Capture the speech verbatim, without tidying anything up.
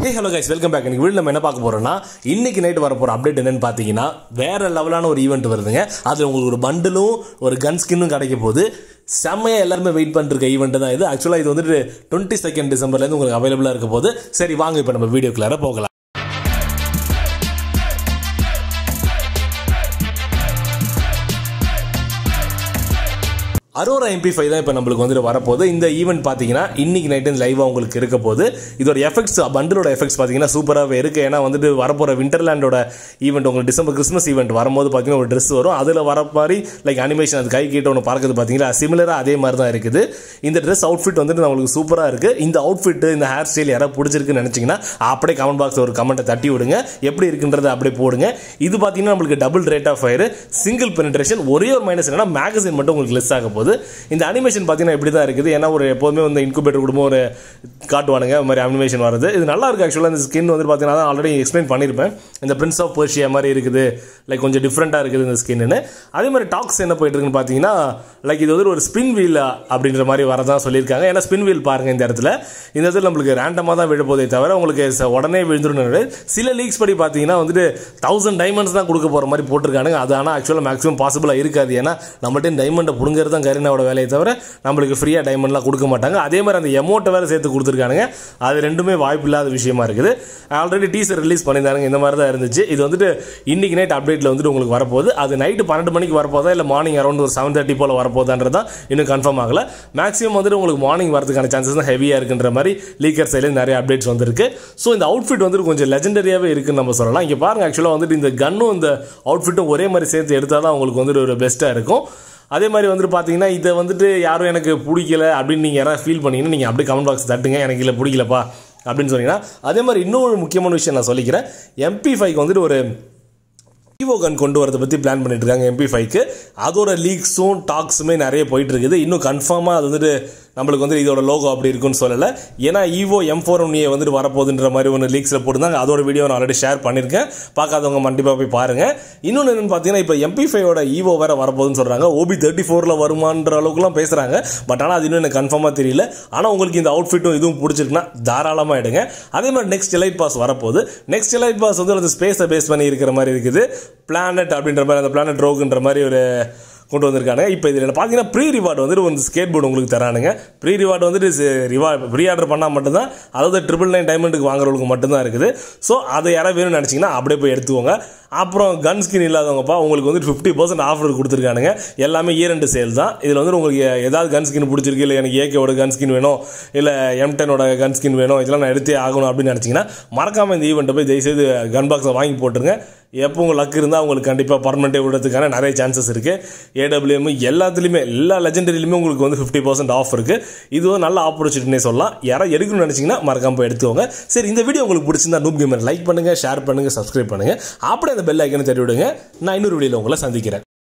Hey hello guys, welcome back. இன்னைக்கு வீடியோல நம்ம என்ன பார்க்க போறோம்னா இன்னைக்கு நைட் வர போற அப்டேட் என்னன்னு பாத்தீங்கன்னா வேற லெவலான ஒரு ஈவென்ட் வருதுங்க. அதுல உங்களுக்கு ஒரு பண்டலும் ஒரு கன் ஸ்கின்னும் கிடைக்க போகுது. செம்மையா எல்லாரும் வெயிட் பண்ணிட்டு இருக்க ஈவென்ட் தான் இது. ஆக்சுவலா இது வந்து டுவெண்ட்டி செகண்ட் டிசம்பர்ல இருந்து உங்களுக்கு அவைலபிளா இருக்க போகுது. சரி வாங்க இப்போ நம்ம வீடியோக்குள்ளார போகலாம். அரோரா எம்பி ஃபைவ் தான் இப்போ நம்மளுக்கு வந்துட்டு வரப்போகுது. இந்த ஈவெண்ட் பார்த்தீங்கன்னா இன்னைக்கு நைட்டு லைவாக உங்களுக்கு இருக்க போகுது. இதோட எஃபெக்ட்ஸ் பண்டலோட எஃபெக்ட்ஸ் பார்த்தீங்கன்னா சூப்பராகவே இருக்குது. ஏன்னா வந்துட்டு வரப்போகிற விண்டர்லேண்டோட ஈவெண்ட் உங்களுக்கு டிசம்பர் கிறிஸ்மஸ் ஈவெண்ட் வரும்போது பார்த்தீங்கன்னா ஒரு ட்ரெஸ் வரும். அதில் வர மாதிரி லைக் அனிமேஷன் அது கை கிட்ட ஒன்று பார்க்குறது பார்த்தீங்கன்னா சிமிலராக அதே மாதிரி தான் இருக்குது. இந்த ட்ரெஸ் அவுட்ஃபிட் வந்துட்டு நம்மளுக்கு சூப்பராக இருக்குது. இந்த அவுட்ஃபிட் இந்த ஹேர் ஸ்டைல் யாராவது பிடிச்சிருக்குன்னு நினச்சிங்கன்னா அப்படியே கமெண்ட் பாக்ஸில் ஒரு கமெண்ட்டை தட்டி விடுங்க. எப்படி இருக்குன்றதை அப்படியே போடுங்க. இது பார்த்தீங்கன்னா நம்மளுக்கு double rate of fire, single penetration. ஒரே ஒரு மைனஸ் என்னன்னா மேகசின் மட்டும் உங்களுக்கு லெஸ் ஆக போகுது. இந்த அனிமேஷன் பார்த்தீங்கன்னா இப்படி தான் இருக்குது. ஏன்னா ஒரு எப்போதுமே வந்து இன்குபேட்டர் குடும்பம் ஒரு காட்டுவானுங்க மாதிரி அனிமேஷன் வருது. இது நல்லா இருக்குது. ஆக்சுவலாக இந்த ஸ்கின் வந்து பார்த்தீங்கன்னா ஆல்ரெடி எக்ஸ்பிளைன் பண்ணியிருப்பேன். இந்த பிரின்ஸ் ஆஃப் பெர்ஷியா மாதிரி இருக்குது. லைக் கொஞ்சம் டிஃப்ரெண்ட்டாக இருக்குது இந்த ஸ்கின்னு. அதே மாதிரி டாக்ஸ் என்ன போயிட்டு இருக்குன்னு பார்த்தீங்கன்னா லைக் இது வந்து ஒரு ஸ்பின் வீல் அப்படின்ற மாதிரி வரதான் சொல்லியிருக்காங்க. ஏன்னா ஸ்பின் வீல் பாருங்க இந்த இடத்துல இந்த இடத்துல நம்மளுக்கு ரேண்டமாக தான் விழப்போதே தவிர உங்களுக்கு உடனே விழுந்துடும். சில லீக்ஸ் படி பார்த்தீங்கன்னா வந்துட்டு தௌசண்ட் டைமண்ட்ஸ் தான் கொடுக்க போகிற மாதிரி போட்டிருக்காங்க. அது ஆனால் ஆக்சுவலாக மேக்ஸிமம் பாசிபிளாக இருக்காது. ஏன்னா நம்மகிட்ட டைமண்டை பிடுங்கிறது தான் கரீனாவோட வேலையை தவிர நம்மளுக்கு ஃப்ரீயாக டைமண்ட்லாம் கொடுக்க மாட்டாங்க. அதே மாதிரி அந்த எமௌண்ட்டை வேறு சேர்த்து கொடுத்துருக்கானுங்க. அது ரெண்டுமே வாய்ப்பு இல்லாத விஷயமா இருக்குது. ஆல்ரெடி டீசர் ரிலீஸ் பண்ணியிருந்தாங்க. இந்த மாதிரி தான் இருந்துச்சு. இது வந்துட்டு இன்னைக்கு நைட் அப்டேட்டில் வந்துட்டு உங்களுக்கு வரப்போகுது. அது நைட்டு பன்னெண்டு மணிக்கு வரப்போதா இல்லை மார்னிங் அரௌண்ட் ஒரு செவன் தேர்ட்டி போல் வரப்போதான்றது தான் இன்னும் கன்ஃபார்ம் ஆகல. மேக்ஸிமம் வந்துட்டு உங்களுக்கு மார்னிங் வரதுக்கான சான்சஸ் தான் ஹெவியாக இருக்குன்ற மாதிரி லீக்கர் சைடில் நிறைய அப்டேட்ஸ் வந்துருக்கு. ஸோ இந்த அவுட்ஃபிட் வந்துட்டு கொஞ்சம் லெஜெண்டரியாகவே இருக்குன்னு நம்ம சொல்லலாம். இங்கே பாருங்க, ஆக்சுவலாக வந்துட்டு இந்த கன்னும் இந்த அவுட்ஃபிட்டும் ஒரே மாதிரி சேர்த்து எடுத்தால் தான் உங்களுக்கு வந்துட்டு ஒரு பெஸ்ட்டாக இருக்கும். அதே மாதிரி வந்துட்டு பார்த்தீங்கன்னா இதை வந்துட்டு யாரும் எனக்கு பிடிக்கல அப்படின்னு நீங்கள் யாராவது ஃபீல் பண்ணீங்கன்னா நீங்கள் அப்படியே கமெண்ட் பாக்ஸ் தட்டுங்க, எனக்கு இல்லை பிடிக்கலப்பா அப்படின்னு சொன்னீங்கன்னா. அதே மாதிரி இன்னொரு முக்கியமான விஷயம் நான் சொல்லிக்கிறேன். எம்பி ஃபைவ்க்கு வந்துட்டு ஒரு ஈவோ கன் கொண்டு வரதை பற்றி பிளான் பண்ணிட்டு இருக்காங்க எம்பி ஃபைவ்க்கு. அதோட லீக்ஸும் டாக்ஸுமே நிறைய போயிட்டு இருக்குது. இன்னும் கன்ஃபார்மாக அது வந்துட்டு நம்மளுக்கு வந்து இதோட லோகோ அப்படி இருக்குன்னு சொல்லலை. ஏன்னா Evo M four one A வந்துட்டு வரப்போகுதுன்ற மாதிரி ஒன்று லீக்ஸில் போட்டுருந்தாங்க. அதோட வீடியோ நான் ஆல்ரெடி ஷேர் பண்ணியிருக்கேன். பார்க்காதவங்க கண்டிப்பாக போய் பாருங்கள். இன்னொன்று என்னென்னு பார்த்தீங்கன்னா இப்போ எம்பி ஃபைவோட ஈவோ வேறு வரப்போகுதுன்னு சொல்கிறாங்க. ஓபி தேர்ட்டி ஃபோரில் வருமான்ற அளவுக்குலாம் பேசுகிறாங்க. பட் ஆனால் அது இன்னும் எனக்கு கன்ஃபார்மாக தெரியல. ஆனால் உங்களுக்கு இந்த அவுட்ஃபிட்டும் இதுவும் பிடிச்சிருக்குன்னா தாராளமாக எடுங்க. அதே மாதிரி நெக்ஸ்ட் எலைட் பாஸ் வரப்போகுது. நெக்ஸ்ட் எலைட் பாஸ் வந்து அந்த ஸ்பேஸை பேஸ் பண்ணி இருக்கிற மாதிரி இருக்குது. பிளானட் அப்படின்ற மாதிரி அந்த பிளானட் ரோகுன்ற மாதிரி ஒரு கொண்டு வந்திருக்காங்க. இப்போ இதில் பார்த்தீங்கன்னா ப்ரீ ரிவார்டு வந்துட்டு ஒரு ஸ்கேட் போர்டு உங்களுக்கு தரானுங்க. ப்ரீ ரிவார்டு வந்துட்டு ரிவார்டு ப்ரீ ஆர்டர் பண்ணால் மட்டும்தான், அதாவது ட்ரிபிள் நைன் டைமண்டுக்கு வாங்குறவங்களுக்கு மட்டும்தான் இருக்குது. ஸோ அதை யாராவது வேணும்னு நினச்சிங்கன்னா அப்படியே போய் எடுத்துக்கோங்க. அப்புறம் கன் ஸ்கின் இல்லாதவங்கப்பா உங்களுக்கு வந்து ஃபிஃப்டி பர்சன்ட் ஆஃபர் கொடுத்துருக்கானுங்க. எல்லாமே இயர் ரெண்டு சேல் தான். இதில் வந்து உங்களுக்கு ஏதாவது கன் ஸ்கின் பிடிச்சிருக்கு, இல்லை எனக்கு ஏகேவோட கன் ஸ்கின் வேணும், இல்லை எம் டெனோட கன் ஸ்கின் வேணும், இதெல்லாம் நான் எடுத்தே ஆகணும் அப்படின்னு நினச்சிங்கன்னா மறக்காமல் இந்த ஈவெண்ட்டை போய் தயவுசெய்து கன் பாக்ஸை வாங்கி போட்டுருங்க. எப்போ உங்கள் லக் இருந்தால் உங்களுக்கு கண்டிப்பாக பர்மனெண்ட்டே விடுறதுக்கான நிறைய சான்சஸ் இருக்குது. ஏடபிள்யூஎம் எல்லாத்துலேயுமே எல்லா லெஜெண்டரியிலுமே உங்களுக்கு வந்து ஃபிஃப்டி பர்சன்ட் ஆஃப் இருக்குது. இது ஒரு நல்ல ஆப்பர்ச்சுனிட்டினே சொல்லலாம். யாராவது எடுக்கணும்னு நினச்சிங்கன்னா மறக்காம போய் எடுத்துக்கோங்க. சரி, இந்த வீடியோ உங்களுக்கு பிடிச்சிருந்தா நூப் கேமர் லைக் பண்ணுங்கள், ஷேர் பண்ணுங்கள், சப்ஸ்கிரைப் பண்ணுங்கள். அப்படியே அந்த பெல் ஐக்கனை தட்டி விடுங்க. நான் இன்னொரு வீடியோவில் உங்களை சந்திக்கிறேன்.